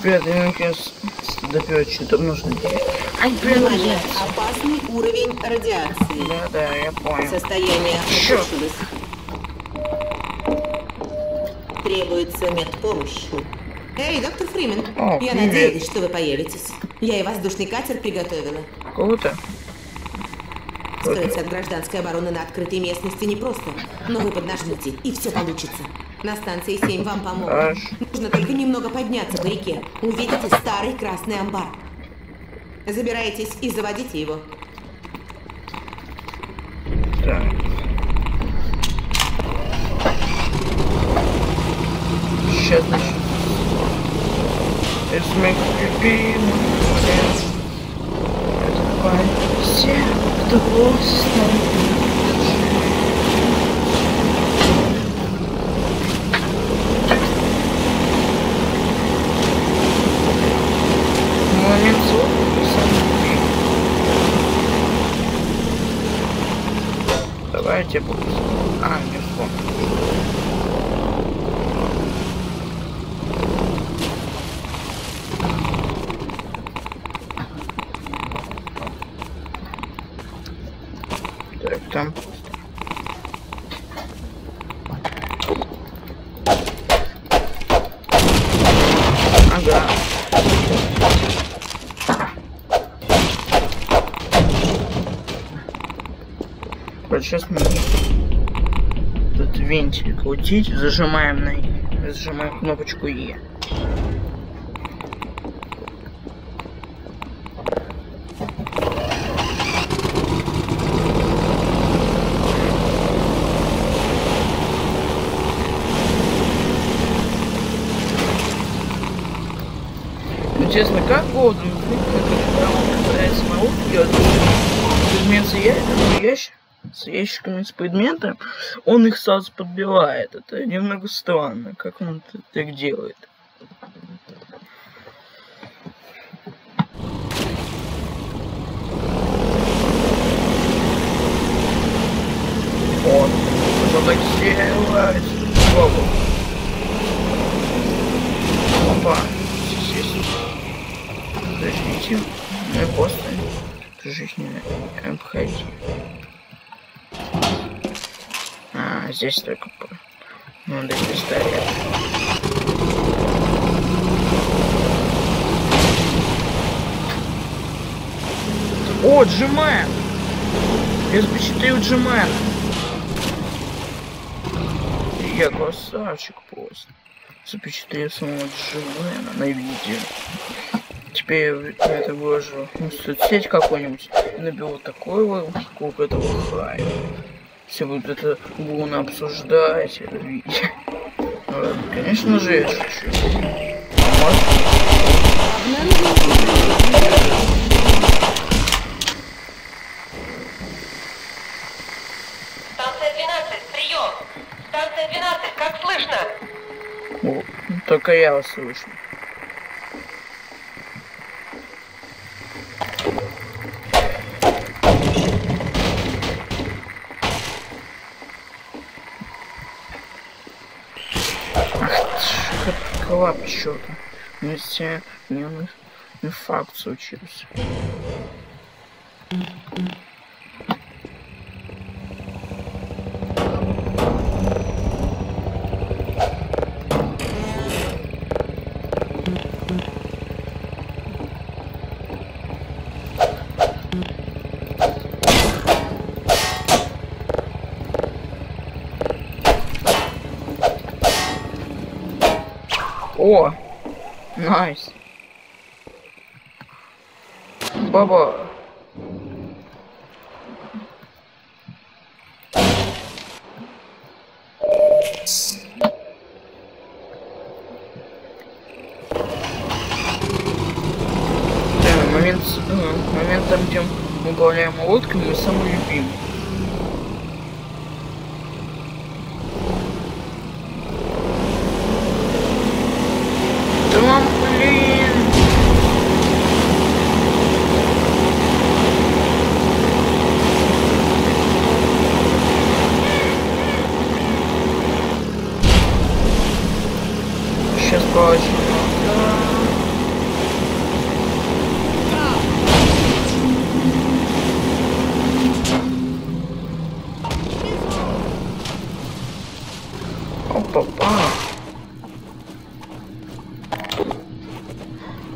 Ребята, я наконец допёр, что-то нужно делать. Ай, блин, опасный уровень радиации. Да, я понял. Состояние ухудшилось. Требуется медпомощь. Эй, доктор Фримен, я надеялась, что вы появитесь. Я и воздушный катер приготовила. Круто. Скрыться от гражданской обороны на открытой местности непросто, но вы поднажмите, и все получится. На станции 7 вам помогут. Нужно только немного подняться по реке. Увидите старый красный амбар. Забирайтесь и заводите его. Так. Сейчас начнем. Это мой любимый момент. Это все, кто просто... Давайте буду. Не вспомнил. Так, там пусто. Ага. Вот сейчас мы тут вентиль крутить, зажимаем кнопочку Е. Интересно, как Голден пытается науку делать предмет с ящиками с предметом, он их сразу подбивает. Это немного странно, как он это так делает. Вот. Что так сделать? Опа. Подождите. Мы просто жизнь не обходи. Здесь только надо пистолет. О, Джимэн! Я запечатлел Джимэна. Я красавчик просто. Запечатлел самого Джимэна на видео. Теперь я это выложу в соцсеть какой-нибудь и наберу такой вот сколько этого хайпа. Все будут это бурно обсуждать, это видео. Конечно же, я шучу. Станция 12, прием! Станция 12, как слышно? О, только я вас слышу. Лап, чё-то. Не все инфаркт случился. О, найс. Баба. Момент там, где мы управляем лодками, мы самый любимый. Сейчас получим.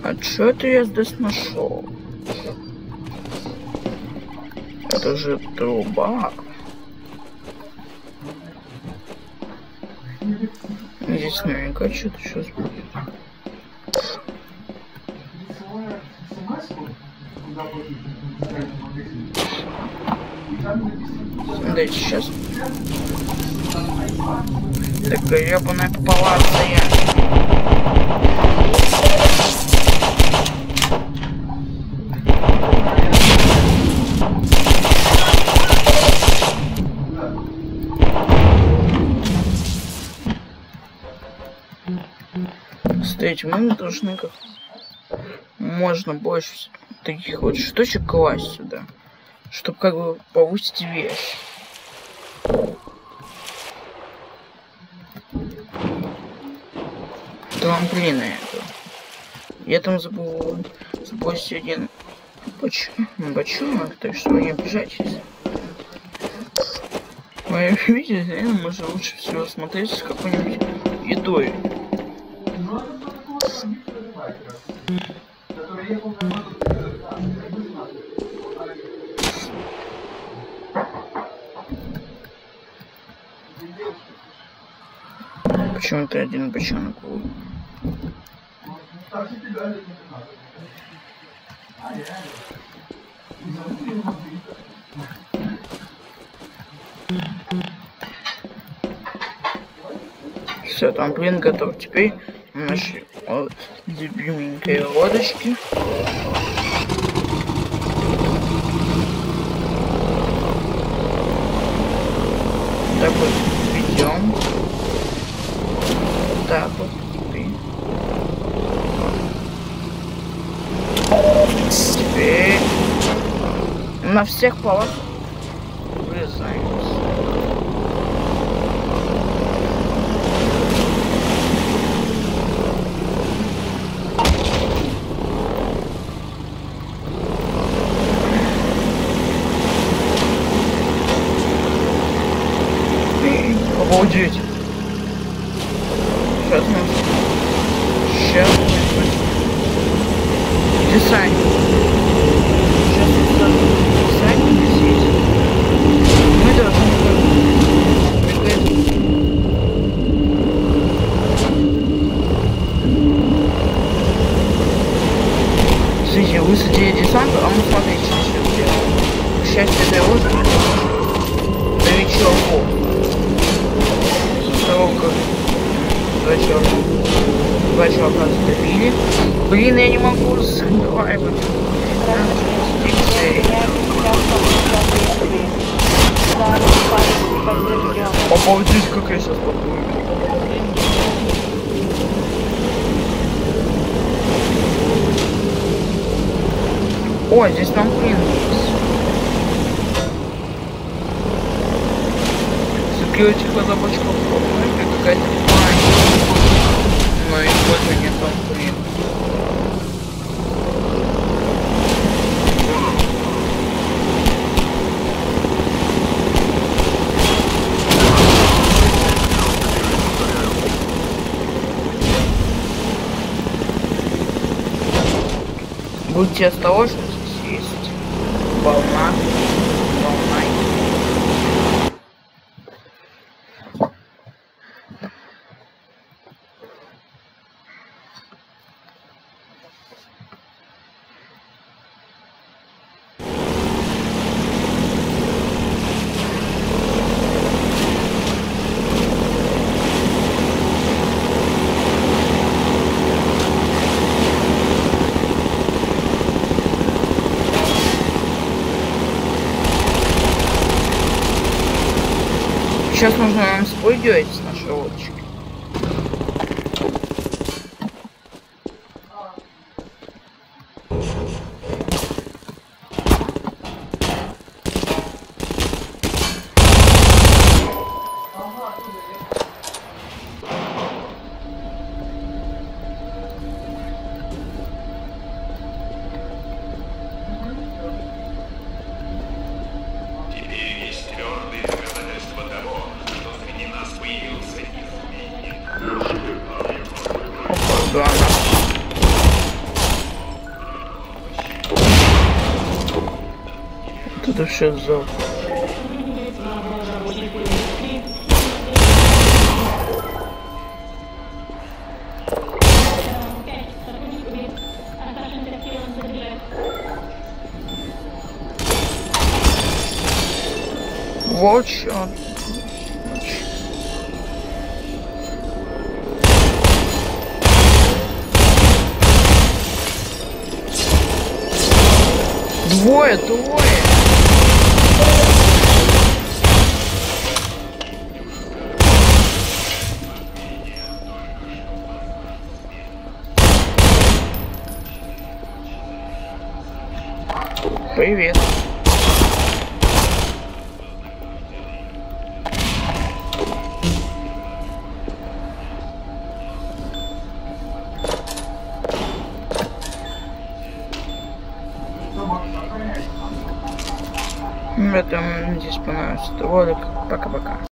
А чё это я здесь нашел? Это же труба. Здесь наверняка что-то сейчас будет. Смотрите, сейчас. Такая ебаная попалация. Кстати, мы должны как можно больше таких вот штучек класть сюда, чтобы как бы повысить вес. Трамплины это. Я там забыл сбросить один бочонок, так что не обижайтесь. Мои видите, можно лучше всего смотреть с какой-нибудь едой. Почему-то один бочонок. Все, там блин готов. Теперь наши любименькие лодочки. Так вот ведем. Так вот. Теперь на всех полах врезаемся. Обалдеть. Сейчас мы... Сейчас мы... Десайн. Сейчас мы десайн висеть. Мы должны прыгать. Смотрите, высадили десант, а мы смотрите, что делаем. К счастью, для лодки. Новичок. Два чувака затопили. Блин, я не могу схватывать. Обалдеть, как я сейчас подумаю. О, здесь нам блин есть. Закройте глаза бочков. Это какая-то паника. Но использование там блин. Будьте осторожны, здесь есть волна. Сейчас нужно нам спрыгивать с нашей лодочки. Душезал. Вот чё. Двое. Привет. Ребята, надеюсь, понравился этот ролик. Пока-пока.